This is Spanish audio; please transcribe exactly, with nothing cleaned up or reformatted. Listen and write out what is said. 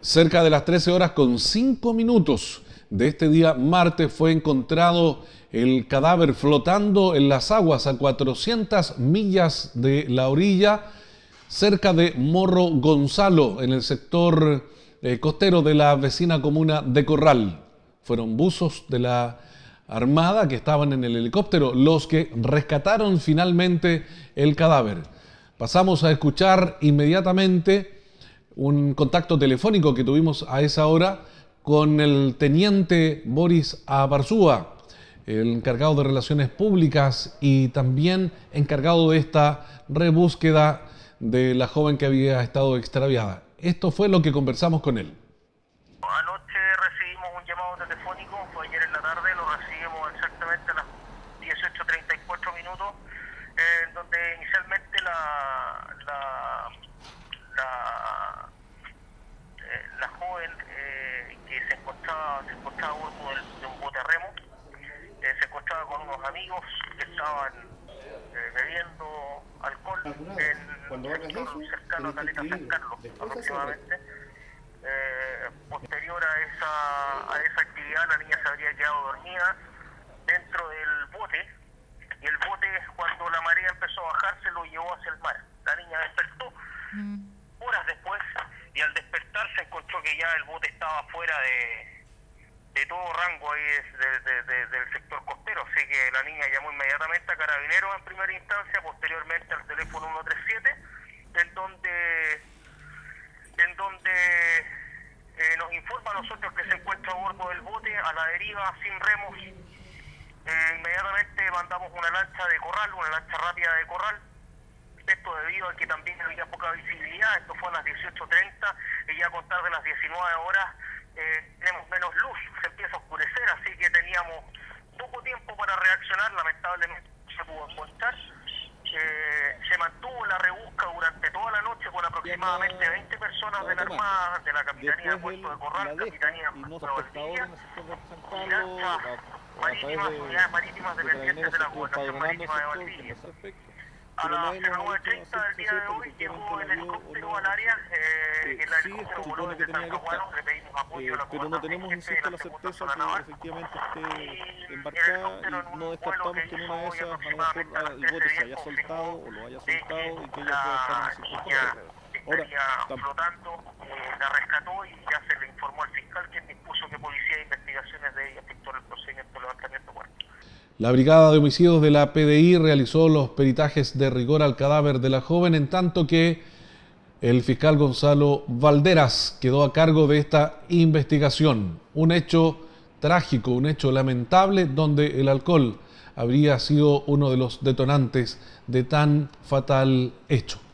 Cerca de las trece horas con cinco minutos de este día martes fue encontrado el cadáver flotando en las aguas a cuatrocientas millas de la orilla, cerca de Morro Gonzalo, en el sector eh, costero de la vecina comuna de Corral. Fueron buzos de la Armada que estaban en el helicóptero los que rescataron finalmente el cadáver. Pasamos a escuchar inmediatamente un contacto telefónico que tuvimos a esa hora con el teniente Boris Abarzúa, el encargado de Relaciones Públicas y también encargado de esta rebúsqueda de la joven que había estado extraviada. Esto fue lo que conversamos con él. Anoche recibimos un llamado telefónico, fue ayer en la tarde, lo recibimos exactamente a las dieciocho treinta y cuatro minutos, eh, donde inicialmente la, la, la, eh, la joven eh, que se encontraba, se encontraba a bordo de un bote a remo, eh, se encontraba con unos amigos que estaban eh, bebiendo alcohol en un sector cercano a Caleta San Carlos, aproximadamente. Eh, posterior a esa, a esa actividad, la niña se habría quedado dormida dentro del bote, y el bote, cuando la marea empezó a bajar, se lo llevó hacia el mar. La niña despertó mm. horas después, y al despertar se encontró que ya el bote estaba fuera de, de todo rango ahí de, de, de, del sector costero, así que la niña llamó inmediatamente a Carabineros en primera instancia, posteriormente al teléfono ciento treinta y siete, en donde en donde eh, nos informa a nosotros que se encuentra a bordo del bote, a la deriva, sin remos. Eh, inmediatamente mandamos una lancha de corral, una lancha rápida de corral, esto debido a que también había poca visibilidad. Esto fue a las dieciocho treinta, y ya a contar de las diecinueve horas eh, tenemos menos luz, se empieza a oscurecer, así que teníamos poco tiempo para reaccionar. Lamentablemente no se pudo encontrar. Eh, se mantuvo la rebusca durante toda la noche con aproximadamente veinte personas de la Armada, de la Capitanía de Puerto de Corral, Capitanía de Puerto de Valdivia, y lanchas marítimas, unidades marítimas dependientes de la Gobernación Marítima de Valdivia. A las nueve treinta del día de hoy llegó el helicóptero al área, eh, el helicóptero voló desde Talcahuano, le pedimos apoyo a la pero no tenemos insisto la certeza que efectivamente esté embarcada, y no descartamos que en una de esas a lo mejor el bote se haya soltado o lo haya soltado y que ella pueda estar en el circuito. Estaría flotando, eh, la rescató y ya se le informó al fiscal, quien dispuso que Policía de Investigaciones de ella efectuara el procedimiento de levantamiento muerto. La Brigada de Homicidios de la P D I realizó los peritajes de rigor al cadáver de la joven, en tanto que el fiscal Gonzalo Valderas quedó a cargo de esta investigación. Un hecho trágico, un hecho lamentable, donde el alcohol habría sido uno de los detonantes de tan fatal hecho.